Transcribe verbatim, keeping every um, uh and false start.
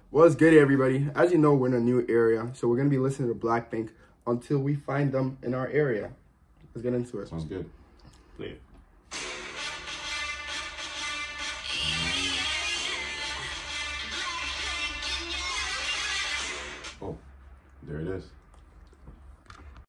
What's good, everybody? As you know, we're in a new area, so we're gonna be listening to Blackpink until we find them in our area. Let's get into it. Sounds good. Play it. Oh, there it is.